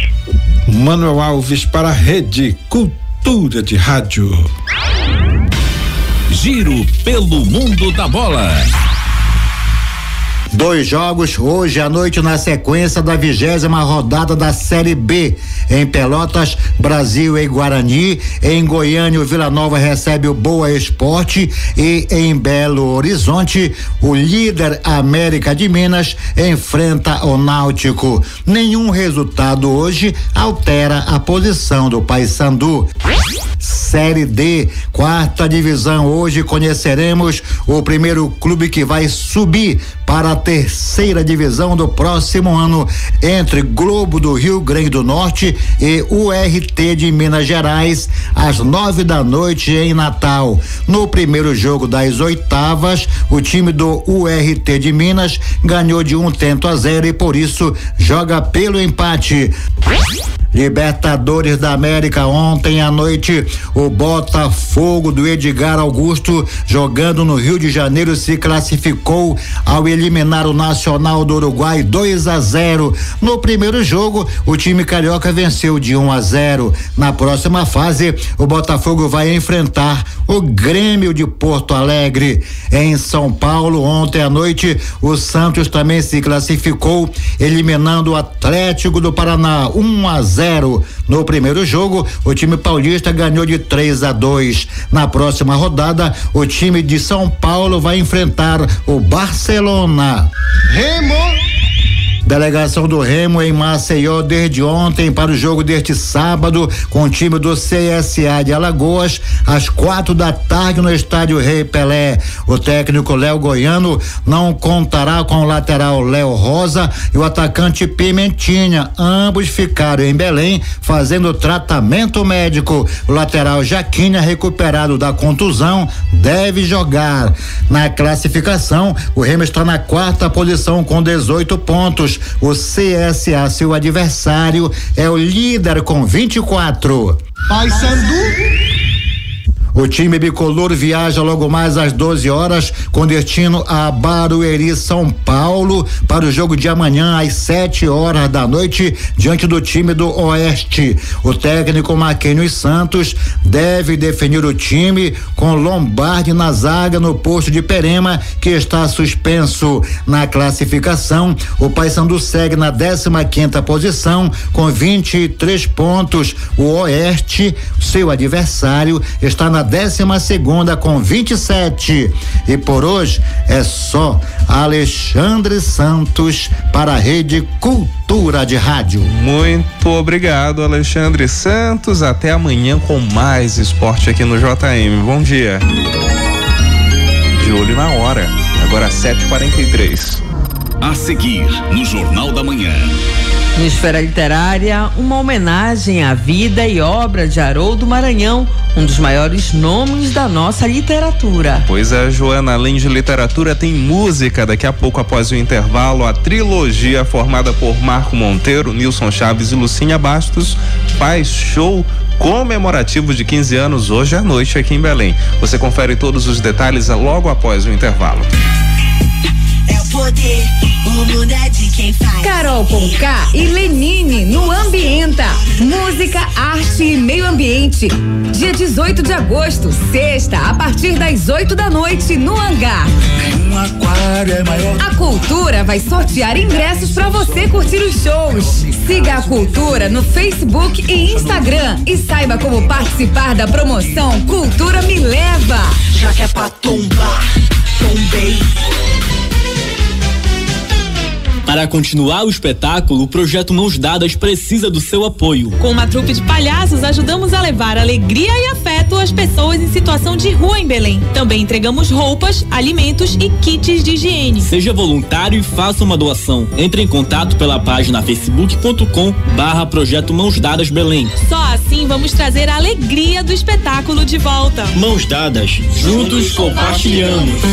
Manuel Alves para a Rede Cultura de Rádio. Giro pelo mundo da bola. 2 jogos hoje à noite na sequência da 20ª rodada da Série B. Em Pelotas, Brasil e Guarani. Em Goiânia, o Vila Nova recebe o Boa Esporte. E em Belo Horizonte, o líder América de Minas enfrenta o Náutico. Nenhum resultado hoje altera a posição do Paysandu. Série D, 4ª divisão. Hoje conheceremos o primeiro clube que vai subir para a 3ª divisão do próximo ano, entre Globo do Rio Grande do Norte e URT de Minas Gerais, às 9 da noite em Natal. No primeiro jogo das oitavas, o time do URT de Minas ganhou de 1-0 e por isso joga pelo empate. Libertadores da América, ontem à noite, o Botafogo do Edgar Augusto, jogando no Rio de Janeiro, se classificou ao eliminar o Nacional do Uruguai 2-0. No primeiro jogo, o time carioca venceu de 1-0. Na próxima fase, o Botafogo vai enfrentar o Grêmio de Porto Alegre. Em São Paulo, ontem à noite, o Santos também se classificou, eliminando o Atlético do Paraná 1-0. No primeiro jogo, o time paulista ganhou de 3-2. Na próxima rodada, o time de São Paulo vai enfrentar o Barcelona. Remo! Delegação do Remo em Maceió desde ontem para o jogo deste sábado com o time do CSA de Alagoas às 4 da tarde no estádio Rei Pelé. O técnico Léo Goiano não contará com o lateral Léo Rosa e o atacante Pimentinha. Ambos ficaram em Belém fazendo tratamento médico. O lateral Jaquinha, recuperado da contusão, deve jogar. Na classificação, o Remo está na 4ª posição com 18 pontos. O CSA, seu adversário, é o líder com 24. Paysandu. O time bicolor viaja logo mais às 12 horas com destino a Barueri, São Paulo, para o jogo de amanhã às 7 horas da noite diante do time do Oeste. O técnico Marquinhos Santos deve definir o time com Lombardi na zaga no posto de Perema, que está suspenso. Na classificação, o Paysandu segue na 15ª posição com 23 pontos. O Oeste, seu adversário, está na 12ª com 27. E por hoje é só. Alexandre Santos para a Rede Cultura de Rádio. Muito obrigado, Alexandre Santos. Até amanhã com mais esporte aqui no JM. Bom dia. De olho na hora. Agora 7h43. A seguir, no Jornal da Manhã. No Esfera Literária, uma homenagem à vida e obra de Haroldo Maranhão, um dos maiores nomes da nossa literatura. Pois é, Joana, além de literatura tem música. Daqui a pouco, após o intervalo, a trilogia formada por Marco Monteiro, Nilson Chaves e Lucinha Bastos faz show comemorativo de 15 anos hoje à noite aqui em Belém. Você confere todos os detalhes logo após o intervalo. Poder, o mundo é de quem faz. Carol Conká e Lenine no Ambienta. Música, arte e meio ambiente. Dia 18 de agosto, sexta, a partir das 8 da noite, no Hangar. Um aquário é maior. A Cultura vai sortear ingressos para você curtir os shows. Siga a Cultura no Facebook e Instagram e saiba como participar da promoção Cultura Me Leva. Já que é pra tombar, tombei. Para continuar o espetáculo, o projeto Mãos Dadas precisa do seu apoio. Com uma trupe de palhaços, ajudamos a levar alegria e afeto às pessoas em situação de rua em Belém. Também entregamos roupas, alimentos e kits de higiene. Seja voluntário e faça uma doação. Entre em contato pela página facebook.com/Projeto Mãos Dadas Belém. Só assim vamos trazer a alegria do espetáculo de volta. Mãos Dadas, juntos compartilhamos.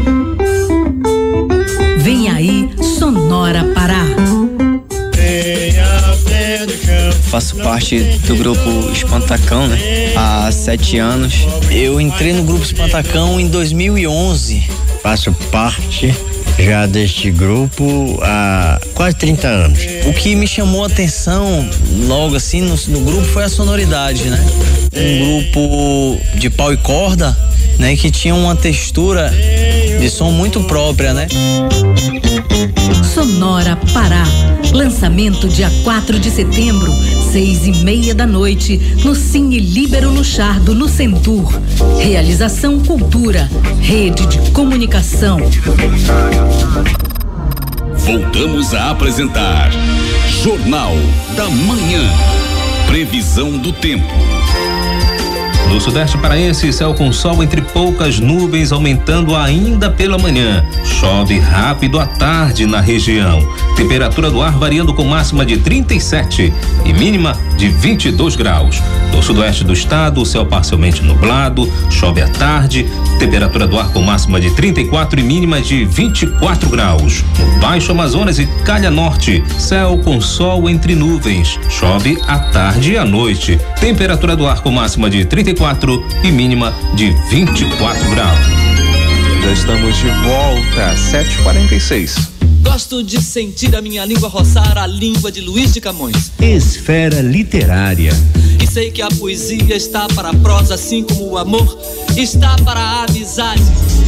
Vem aí, Sonora Pará. Faço parte do grupo Espantacão, né? Há 7 anos. Eu entrei no grupo Espantacão em 2011. Faço parte já deste grupo há quase 30 anos. O que me chamou a atenção logo assim no grupo foi a sonoridade, né? Um grupo de pau e corda, né? Que tinha uma textura de som muito própria, né? Sonora Pará. Lançamento dia 4 de setembro, 6:30 da noite, no Cine Líbero Luchardo, no Centur. Realização Cultura, Rede de Comunicação. Voltamos a apresentar Jornal da Manhã. Previsão do tempo. No sudeste paraense, céu com sol entre poucas nuvens, aumentando ainda pela manhã. Chove rápido à tarde na região. Temperatura do ar variando com máxima de 37 e mínima de 22 graus. No sudoeste do estado, o céu parcialmente nublado, chove à tarde. Temperatura do ar com máxima de 34 e mínima de 24 graus. No Baixo Amazonas e Calha Norte, céu com sol entre nuvens. Chove à tarde e à noite. Temperatura do ar com máxima de 34 e mínima de 24 graus. Já estamos de volta, 7h46. Gosto de sentir a minha língua roçar a língua de Luiz de Camões. Esfera literária. E sei que a poesia está para a prosa, assim como o amor está para a amizade.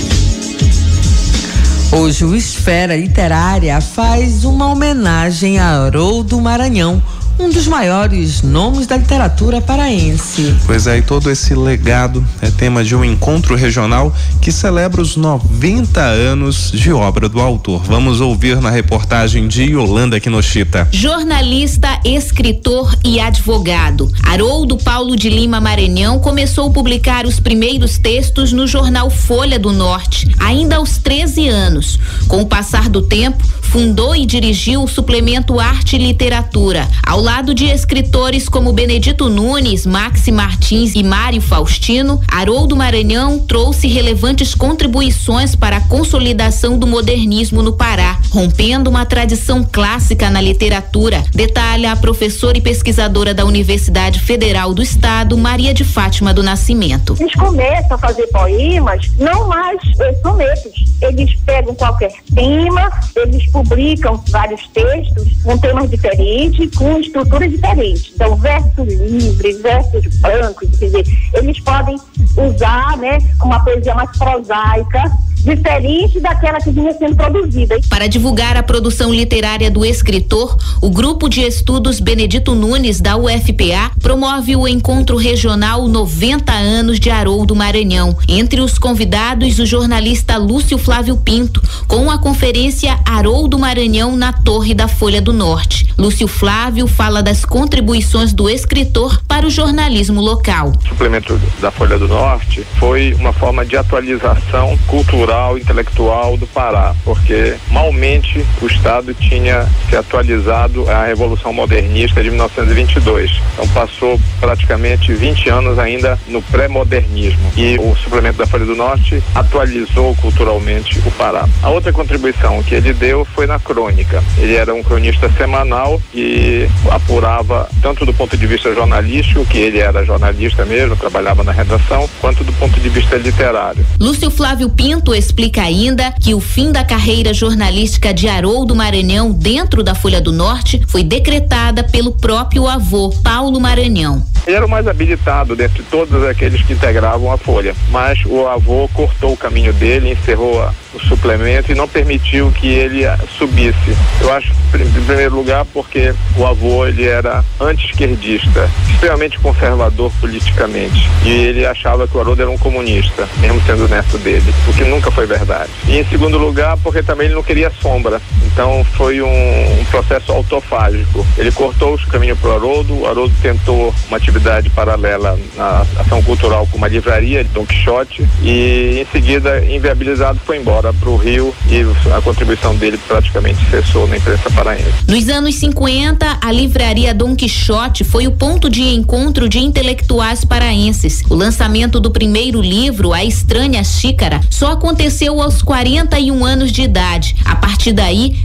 Hoje o Esfera Literária faz uma homenagem a Haroldo Maranhão, um dos maiores nomes da literatura paraense. Pois é, e todo esse legado é tema de um encontro regional que celebra os 90 anos de obra do autor. Vamos ouvir na reportagem de Yolanda Kinoshita. Jornalista, escritor e advogado, Haroldo Paulo de Lima Maranhão começou a publicar os primeiros textos no jornal Folha do Norte, ainda aos 13 anos. Com o passar do tempo, fundou e dirigiu o suplemento Arte e Literatura, ao lado de escritores como Benedito Nunes, Maxi Martins e Mário Faustino. Haroldo Maranhão trouxe relevantes contribuições para a consolidação do modernismo no Pará, rompendo uma tradição clássica na literatura, detalha a professora e pesquisadora da Universidade Federal do Estado, Maria de Fátima do Nascimento. Eles começam a fazer poemas, não mais sonetos. Eles pegam qualquer tema, eles publicam vários textos com temas diferentes, com estruturas diferentes. Então, versos livres, versos brancos, quer dizer, eles podem usar, né, uma poesia mais prosaica, diferente daquela que vinha sendo produzida. Para divulgar a produção literária do escritor, o Grupo de Estudos Benedito Nunes, da UFPA, promove o encontro regional 90 anos de Haroldo Maranhão. Entre os convidados, o jornalista Lúcio Flávio Pinto, com a conferência Haroldo Maranhão na Torre da Folha do Norte. Lúcio Flávio fala das contribuições do escritor para o jornalismo local. O suplemento da Folha do Norte foi uma forma de atualização cultural, intelectual do Pará, porque malmente o Estado tinha se atualizado à Revolução Modernista de 1922. Então passou praticamente 20 anos ainda no pré-modernismo. E o suplemento da Folha do Norte atualizou culturalmente o Pará. A outra contribuição que ele deu foi na crônica. Ele era um cronista semanal e apurava tanto do ponto de vista jornalístico, que ele era jornalista mesmo, trabalhava na redação, quanto do ponto de vista literário. Lúcio Flávio Pinto explica ainda que o fim da carreira jornalística de Haroldo Maranhão dentro da Folha do Norte foi decretada pelo próprio avô, Paulo Maranhão. Ele era o mais habilitado dentre todos aqueles que integravam a Folha, mas o avô cortou o caminho dele, encerrou o suplemento e não permitiu que ele subisse. Eu acho, em primeiro lugar, porque o avô ele era anti-esquerdista, extremamente conservador politicamente, e ele achava que o Haroldo era um comunista, mesmo sendo neto dele, o que nunca foi verdade. E em segundo lugar, porque também ele não queria sombra, então foi um processo autofágico. Ele cortou o caminho para o Haroldo tentou uma atividade paralela na ação cultural com uma livraria de Dom Quixote e em seguida, inviabilizado, foi embora para o Rio e a contribuição dele praticamente cessou na imprensa paraense. Nos anos 50, a livraria Dom Quixote foi o ponto de encontro de intelectuais paraenses. O lançamento do primeiro livro, A Estranha Xícara, só aconteceu aos 41 anos de idade. A partir daí,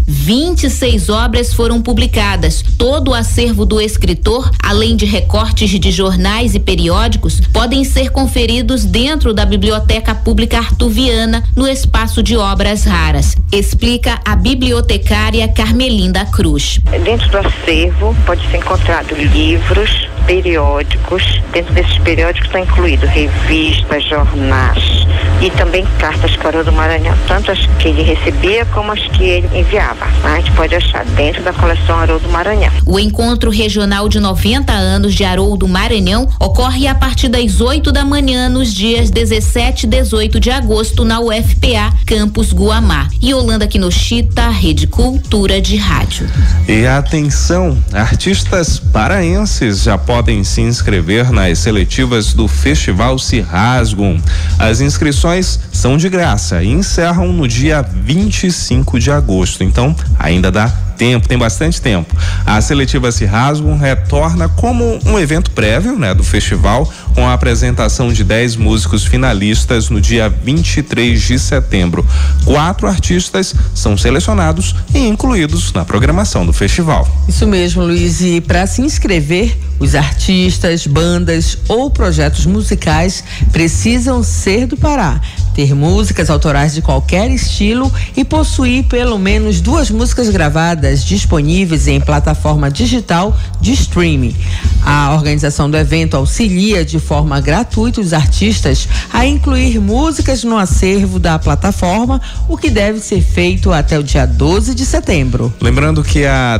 26 obras foram publicadas. Todo o acervo do escritor, além de recortes de jornais e periódicos, podem ser conferidos dentro da Biblioteca Pública Artuviana, no espaço de obras raras. Explica a bibliotecária Carmelinda Cruz. Dentro do acervo pode ser encontrado livros, periódicos. Dentro desses periódicos está incluído revistas, jornais e também cartas para o do Maranhão, tanto as que ele recebia como as que ele enviava. A gente pode achar dentro da coleção Haroldo Maranhão. O encontro regional de 90 anos de Haroldo Maranhão ocorre a partir das 8 da manhã nos dias 17 e 18 de agosto na UFPA, Campus Guamá. Yolanda Kinoshita, Rede Cultura de Rádio. E atenção, artistas paraenses já podem se inscrever nas seletivas do Festival Se Rasgam. As inscrições são de graça e encerram no dia 25 de agosto. Então, ainda dá tempo, tem bastante tempo. A seletiva Se Rasgam retorna como um evento prévio, né, do festival, com a apresentação de 10 músicos finalistas no dia 23 de setembro. 4 artistas são selecionados e incluídos na programação do festival. Isso mesmo, Luiz. E para se inscrever, os artistas, bandas ou projetos musicais precisam ser do Pará, ter músicas autorais de qualquer estilo e possuir pelo menos 2 músicas gravadas disponíveis em plataforma digital de streaming. A organização do evento auxilia de forma gratuita os artistas a incluir músicas no acervo da plataforma, o que deve ser feito até o dia 12 de setembro. Lembrando que a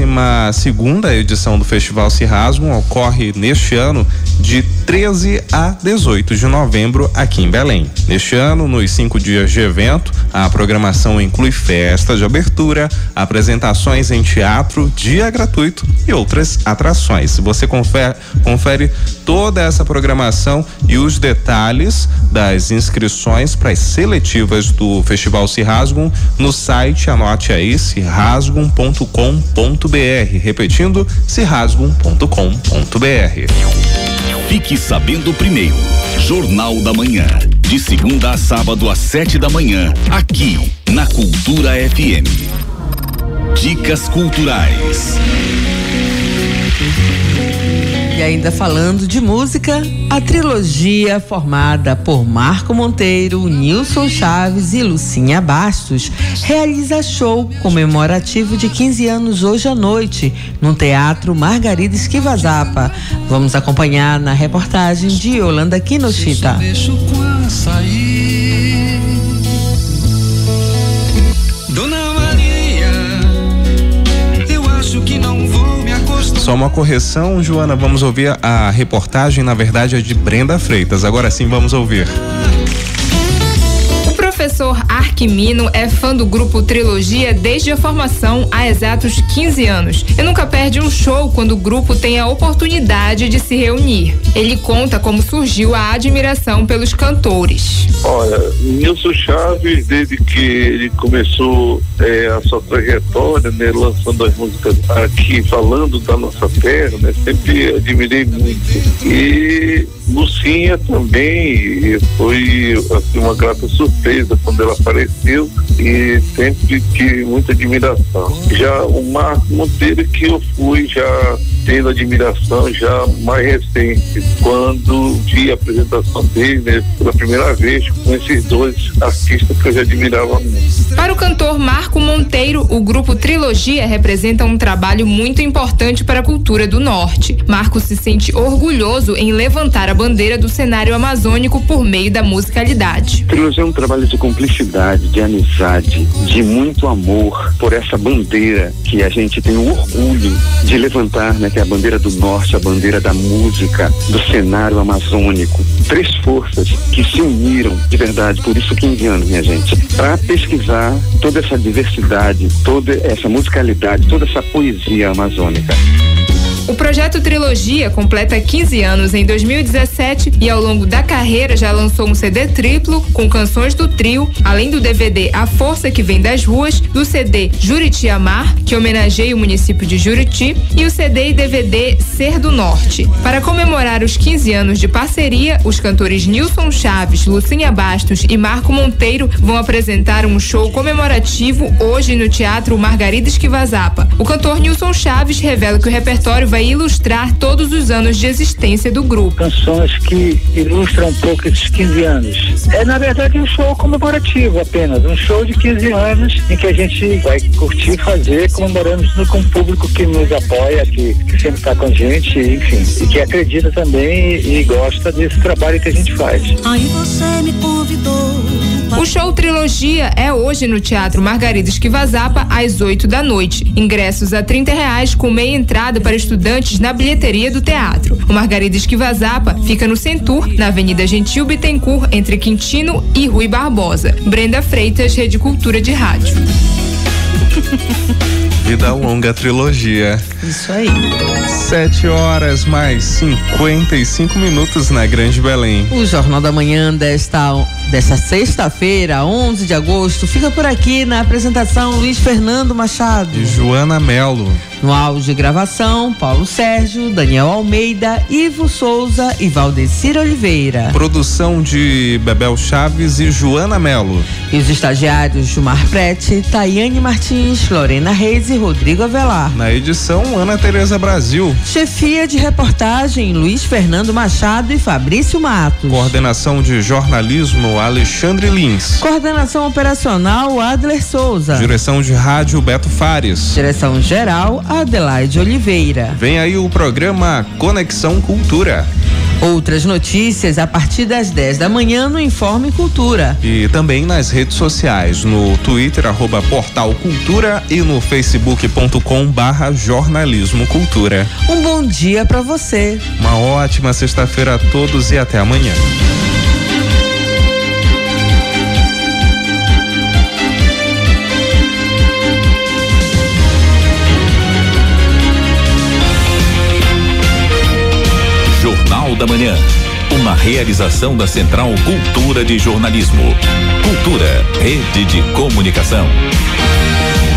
12ª edição do Festival Se Rasgam ocorre neste ano de 13 a 18 de novembro aqui em Belém. Neste ano, nos 5 dias de evento, a programação inclui festa de abertura, apresentações em teatro, dia gratuito e outras atrações. Você confere toda essa programação e os detalhes das inscrições para as seletivas do Festival Se Rasgam no site, anote aí, serasgam.com.br, repetindo, serasgam.com.br. Fique sabendo primeiro. Jornal da Manhã, de segunda a sábado às 7 da manhã, aqui na Cultura FM. Dicas culturais. E ainda falando de música, a trilogia formada por Marco Monteiro, Nilson Chaves e Lucinha Bastos realiza show comemorativo de 15 anos hoje à noite no Teatro Margarida Esquivazapa. Vamos acompanhar na reportagem de Yolanda Kinoshita. Só uma correção, Joana, vamos ouvir a reportagem, na verdade é de Brenda Freitas. Agora sim vamos ouvir. O professor Arquimino é fã do grupo Trilogia desde a formação há exatos 15 anos. E nunca perde um show quando o grupo tem a oportunidade de se reunir. Ele conta como surgiu a admiração pelos cantores. Olha, Nilson Chaves, desde que ele começou a sua trajetória, né, lançando as músicas aqui, falando da nossa terra, né, sempre admirei muito. E Lucinha também foi assim, uma grata surpresa quando ela apareceu e sempre tive muita admiração. Já o Marco Monteiro, que eu fui já tendo admiração já mais recente, quando vi a apresentação dele, né, pela primeira vez com esses 2 artistas que eu já admirava muito. Para o cantor Marco Monteiro, o grupo Trilogia representa um trabalho muito importante para a cultura do Norte. Marco se sente orgulhoso em levantar a bandeira do cenário amazônico por meio da musicalidade. Trilogia é um trabalho de cumplicidade, de amizade, de muito amor por essa bandeira que a gente tem o orgulho de levantar, né, que é a bandeira do Norte, a bandeira da música, do cenário amazônico. 3 forças que se uniram de verdade, por isso 15 anos, minha gente, para pesquisar toda essa diversidade, toda essa musicalidade, toda essa poesia amazônica. O projeto Trilogia completa 15 anos em 2017 e ao longo da carreira já lançou um CD triplo com canções do trio, além do DVD A Força que Vem das Ruas, do CD Juriti Amar, que homenageia o município de Juriti, e o CD e DVD Ser do Norte. Para comemorar os 15 anos de parceria, os cantores Nilson Chaves, Lucinha Bastos e Marco Monteiro vão apresentar um show comemorativo hoje no Teatro Margarida Esquivazapa. O cantor Nilson Chaves revela que o repertório vai vai ilustrar todos os anos de existência do grupo. Canções que ilustram um pouco esses 15 anos. É, na verdade, um show comemorativo apenas, um show de 15 anos em que a gente vai curtir, fazer, comemorando com o público que nos apoia, que sempre está com a gente, enfim, e que acredita também e gosta desse trabalho que a gente faz. Aí você me convidou. O show Trilogia é hoje no Teatro Margarida Esquivazapa, às 8 da noite. Ingressos a R$30 com meia entrada para estudantes na bilheteria do teatro. O Margarida Esquivazapa fica no Centur, na Avenida Gentil Bittencourt, entre Quintino e Rui Barbosa. Brenda Freitas, Rede Cultura de Rádio. Vida longa trilogia. Isso aí. 7h mais 55 minutos na Grande Belém. O Jornal da Manhã desta sexta-feira, 11 de agosto, fica por aqui na apresentação Luiz Fernando Machado e Joana Melo. No áudio de gravação, Paulo Sérgio, Daniel Almeida, Ivo Souza e Valdecir Oliveira. Produção de Bebel Chaves e Joana Melo. E os estagiários Gilmar Prete, Tayane Martins, Lorena Reis e Rodrigo Avelar. Na edição, Ana Tereza Brasil. Chefia de reportagem, Luiz Fernando Machado e Fabrício Matos. Coordenação de jornalismo, Alexandre Lins. Coordenação operacional, Adler Souza. Direção de rádio, Beto Fares. Direção geral, Adelaide Oliveira. Vem aí o programa Conexão Cultura. Outras notícias a partir das 10 da manhã no Informe Cultura. E também nas redes sociais, no Twitter, @Portal Cultura e no Facebook.com/Jornalismo Cultura. Um bom dia para você. Uma ótima sexta-feira a todos e até amanhã. Jornal da Manhã. Uma realização da Central Cultura de Jornalismo. Cultura, rede de comunicação.